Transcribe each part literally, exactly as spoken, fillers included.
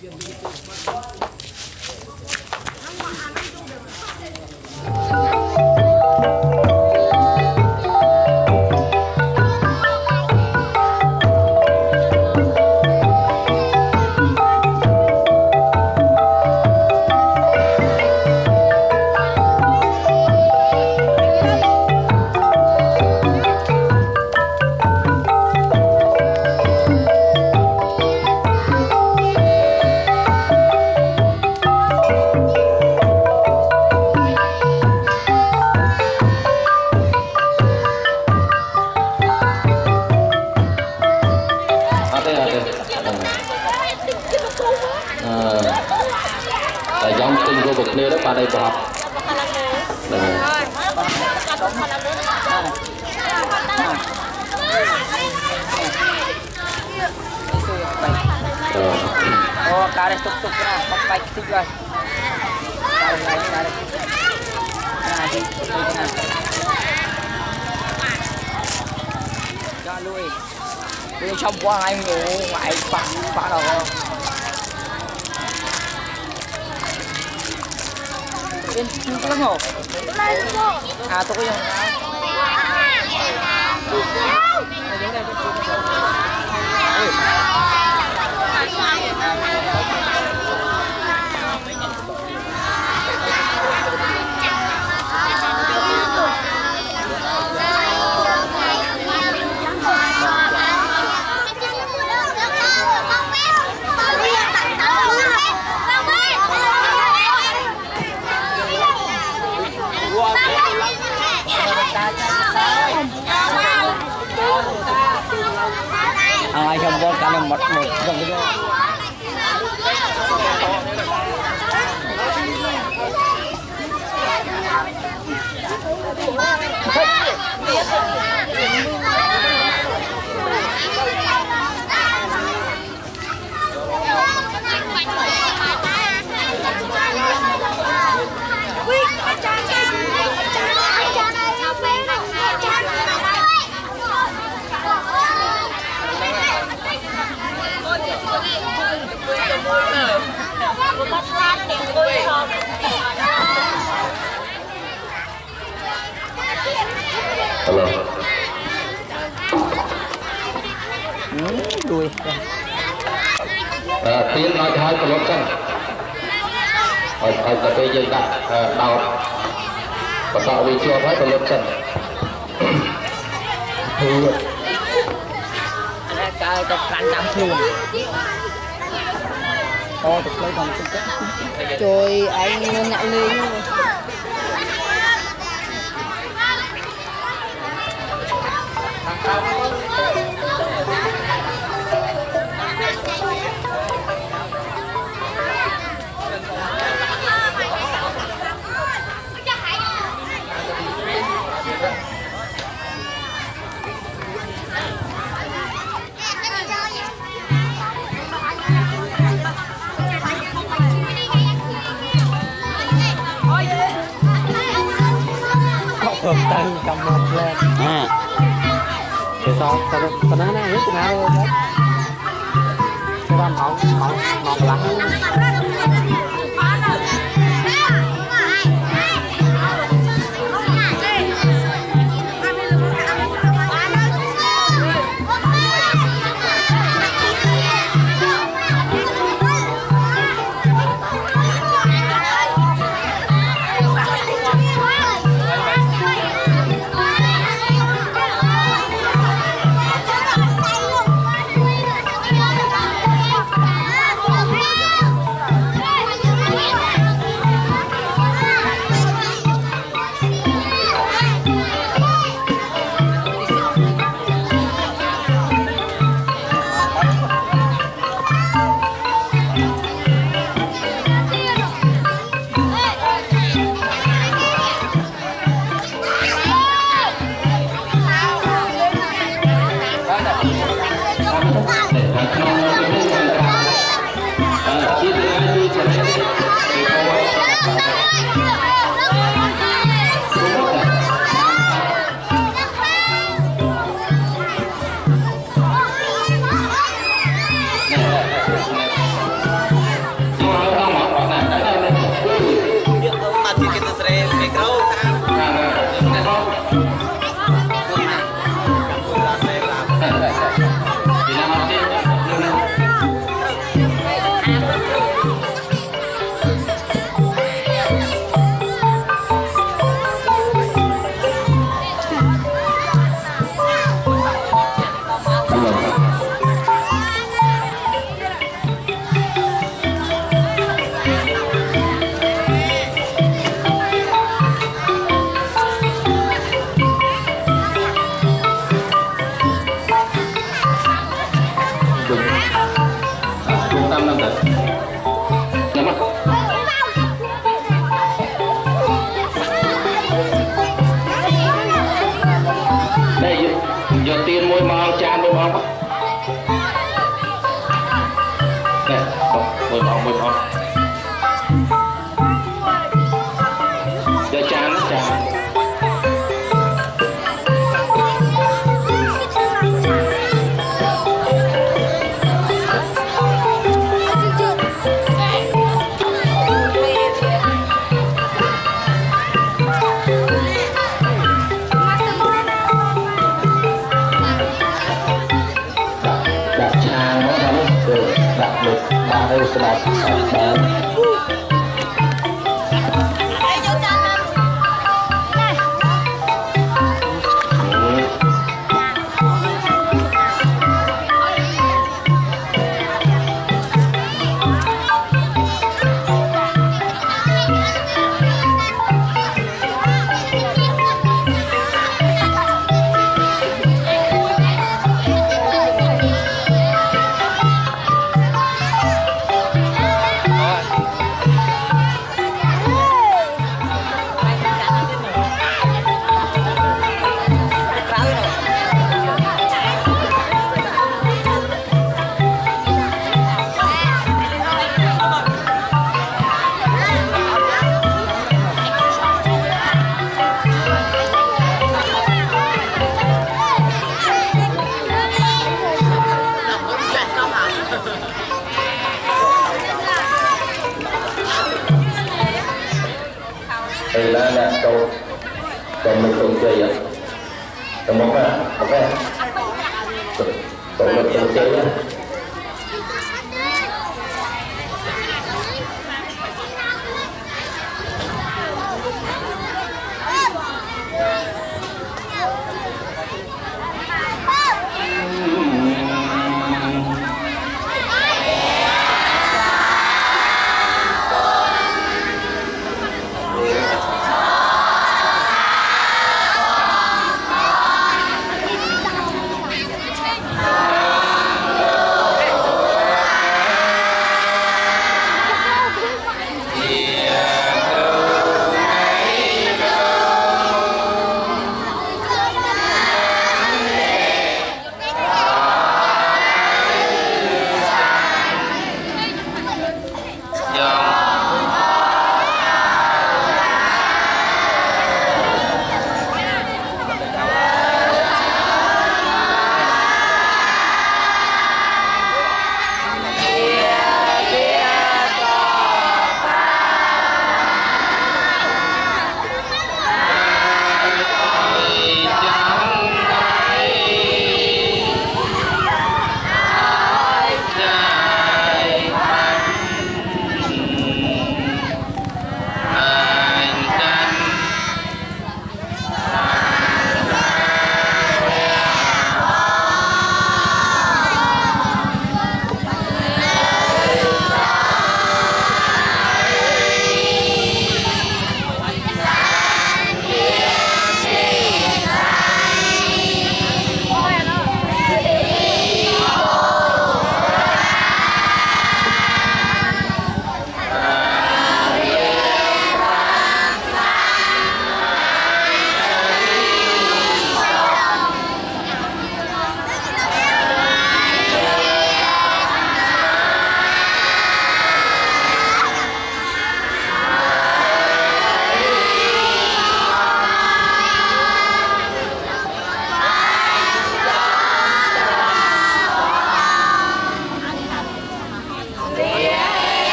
Trong qua anh ngủ ngoại phá phá đầu bên chú có ngủ à tôi có dùng ai không có cả một một dòng cái Hello. Đuôi. À, tiếng nói hai của lốt chân. Ở ở cà phê dây đặt đào. Và sợ vì chưa thấy của lốt chân. Thư. Cái cái cắn đám luôn. Ô, tôi lấy còn trời anh nó nhặng lên rồi. Hợp tay cầm một lên à thì sao tao tao nói nó rất là nào đấy cái con mỏng mỏng mỏng lắm năm năm rồi nhắm mắt đây giờ, giờ tiền môi màu tràn môi màu này môi màu môi màu giờ tràn nó tràn đây sẽ là bán thì là là cầu cầu mình cùng chơi vậy cầu một à một cái cầu mình cùng chơi á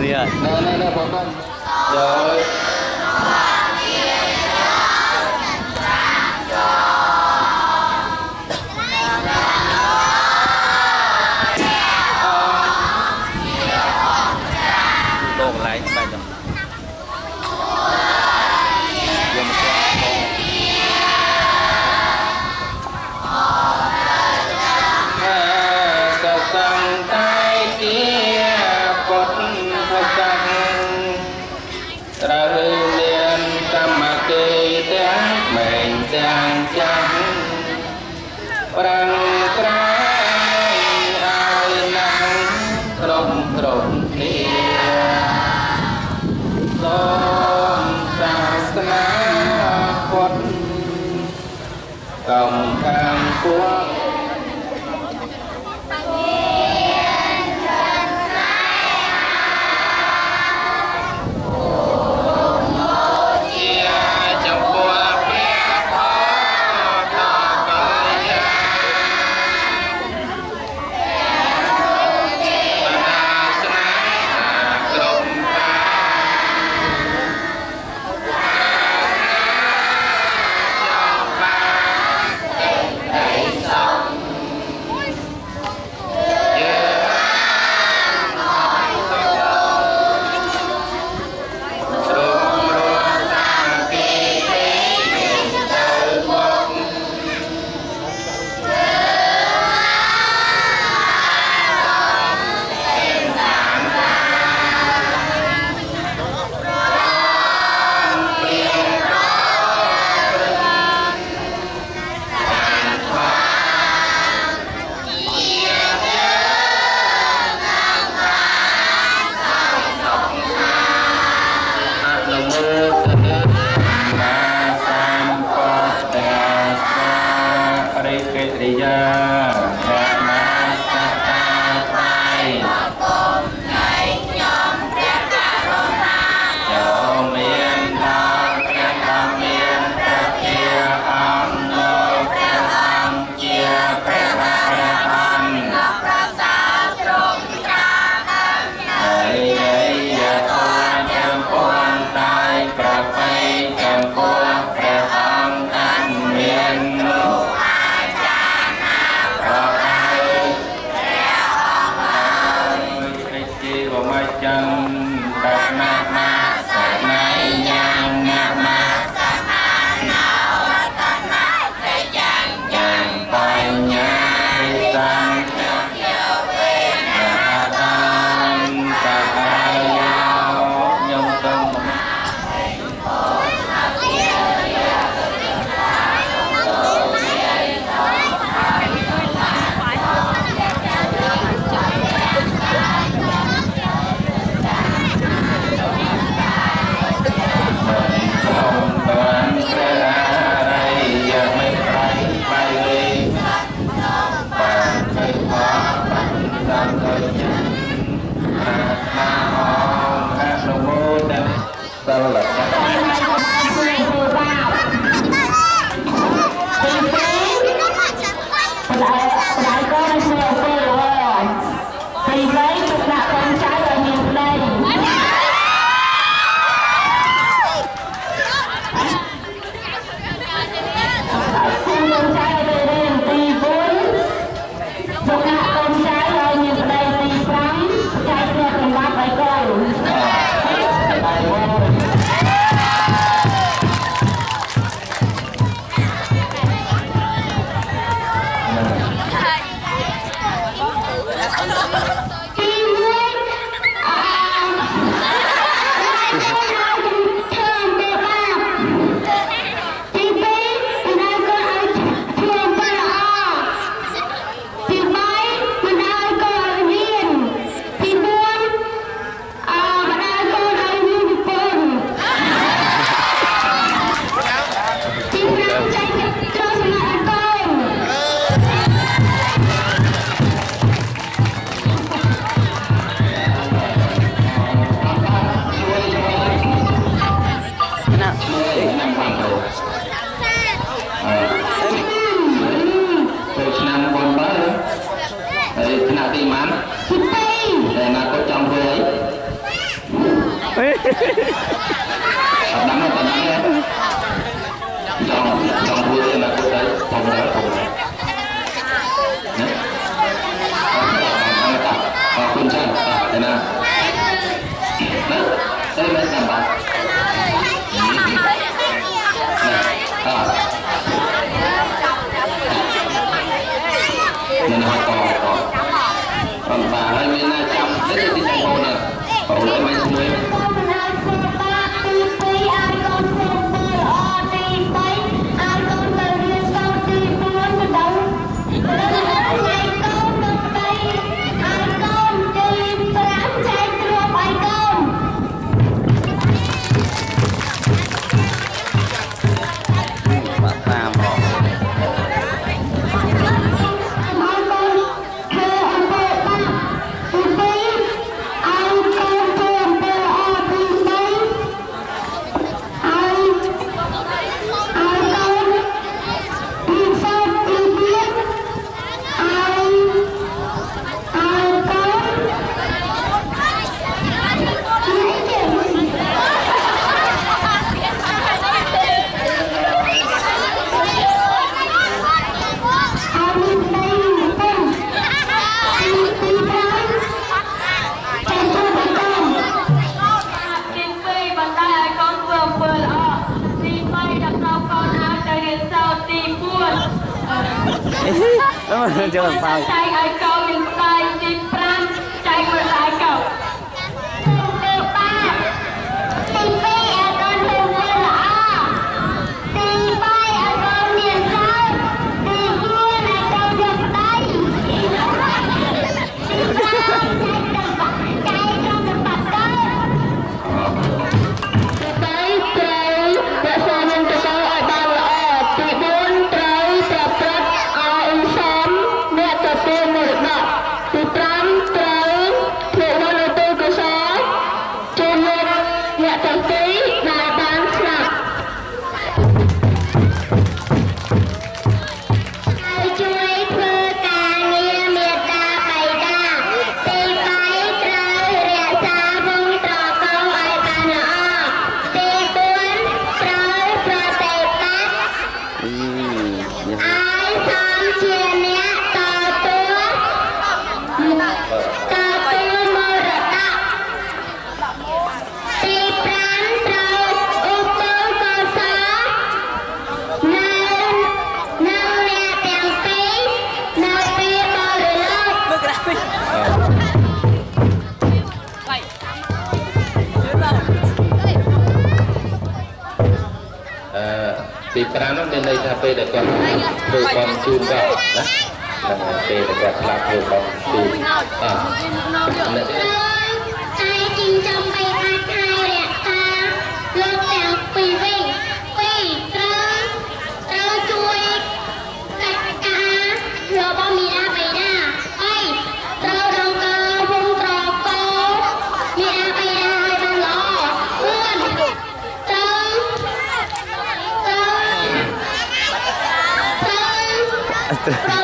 នេះណែណែណែបងបងយកលោកកន្លែងបែបហ្នឹងយកមកត្រូវមានកម្មគេទាំងក្មេងទាំងចាស់ប្រាំងក្រែងឲ្យណាំងគ្រប់គ្រប់គ្នាសូមសាសនាពុទ្ធកុំខាងពួកព្រះ đắng là đắng nhé trong trong vui là tôi đấy không đấy không đấy và quân chân thế nào đây là sản phẩm nên họ còn còn bà hai mươi trăm rất là cái hồ này họ lấy mấy số mấy chưa làm sao chạy ai câu mình tay đi pram chạy một lại cầu từ ba từ b ở con đường lên lọ từ bay ở con miền sau từ buôn ở con đường tây từ pram chạy trong đường bạc cây từ tây từ đã sao nên từ sau ở ba lọ từ buôn tới từ pram ai xóm từ một đợt từ tám tới từ ba mươi tư cơ sở trên một nhẹ thành tí và bán sạc ai chui thưa cả nghĩa miệt ta bày ra tì phải trời rẽ xa vung trò câu ai ta nọ tì tuấn trời pro tì tát ai xóm chia nét thì cái nó đến đây là về để còn về còn chùm vào đó về để còn làm về còn chùm à ai chim trong bay hát hai đẹp ta lương đèo quỳ vinh quỳ trơ trơ chui cạch cá lừa bao mì a bày đa ơi trơ đầu cơ vung trò cô mì a bày đa hai bên lò luôn trơ trơ trơ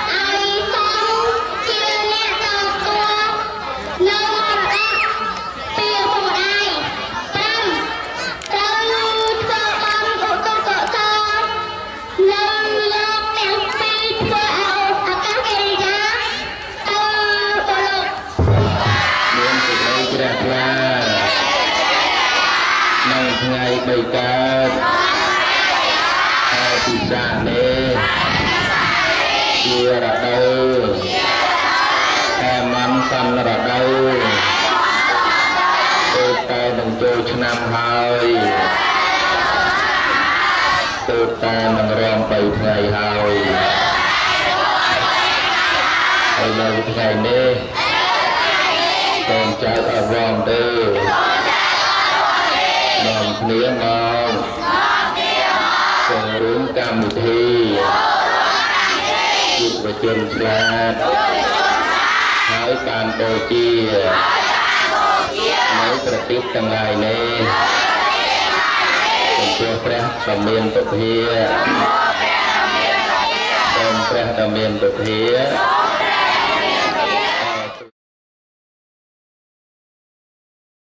ngày bày ca hai thị xã nè chia ra đâu em ăn xanh ra đâu tôi ta đừng chơi năm hơi tôi ta đừng rèm bày ngày hơi bây giờ ngày nè con trai ở vòng đây nòng nia ngon con rướng cam thi chụp và chân sạt hãy bàn đồ chia mấy cái tiếp trong ngày này con cho phép đồng miền tục hia con phép đồng miền tục hia